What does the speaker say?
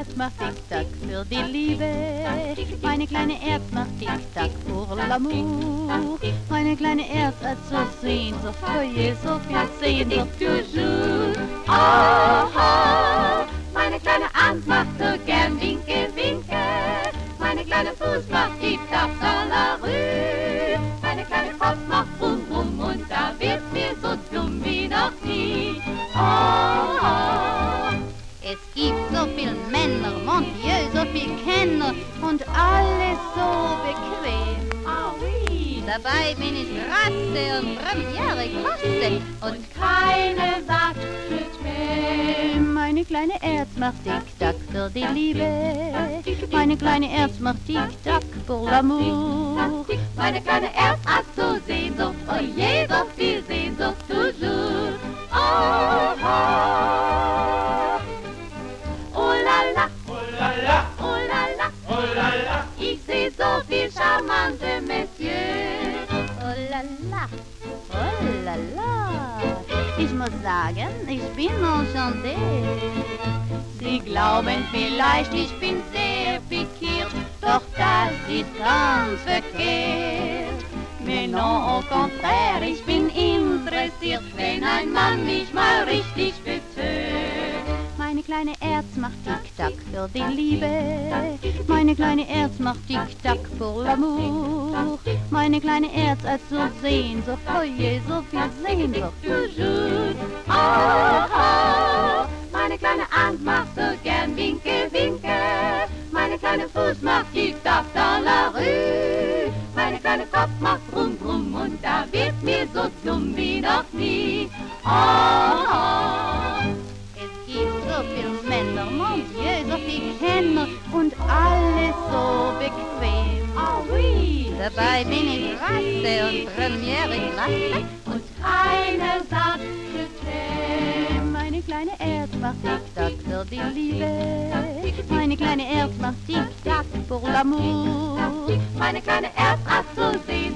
Erd macht Tick-Tack für die Liebe. Meine kleine Erd macht Tick-Tack pour l'amour. Meine kleine Erd hat so Sehnsucht, oh je, so viel Sehnsucht toujours. Oh, oh, meine kleine Hand macht so gern Winke, Winke. Meine kleine Fuß macht Tick-Tack dans la rue. Meine kleine Kopf macht Brumm, Brumm und da wird mir so dumm wie noch nie. Oh, oh. Es gibt so viel Männer, mon Dieu, so viel Kenner und alles so bequem. Ah oui. Dabei bin ich Rasse und Premiere Klasse und keine sagt je Meine kleine Erd macht Tick-Tack für die Liebe. Meine kleine Erd macht Tick-Tack pour l'amour. Meine kleine Erd hat so Sehnsucht, oh je, so viel Sehnsucht toujours. Oh, oh. Oh la la, Oh la la, oh la la, oh la la. ich seh so viel charmante Messieurs. Oh la la, oh la la, ich muss sagen, ich bin enchanté. Sie glauben vielleicht, ich bin sehr pikiert, doch das ist ganz verkehrt. Mais non, au contraire, ich bin interessiert, wenn ein Mann mich mal richtig betört. Meine kleine Erd macht Tick-Tack für die Liebe. Meine kleine Erd macht Tick-Tack pour l'amour. Meine kleine Erd hat so Sehnsucht, oh je, so viel Sehnsucht toujours. Oh, oh, meine kleine Hand macht so gern Winke, Winke. Meine kleine Fuß macht Tick-Tack dans la rue. Meine kleine Kopf macht Brumm, Brumm und da wird mir so dumm wie noch nie. Oh, oh. Es gibt so viel Männer, mon Dieu, so viel Kenner und alles so bequem. Oh oui. Dabei bin ich Rasse und Premiere Klasse und keiner sagt je Meine kleine Erd macht Tick-Tack für die Liebe. Meine kleine Erd macht Tick-Tack pour l'amour. Meine kleine Erd hat so Sehnsucht.